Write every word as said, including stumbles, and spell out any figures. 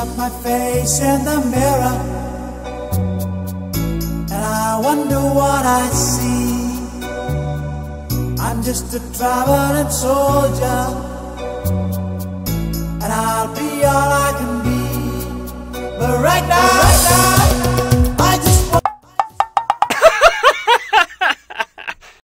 at my face in the mirror, and I wonder what I see. I'm just a traveling soldier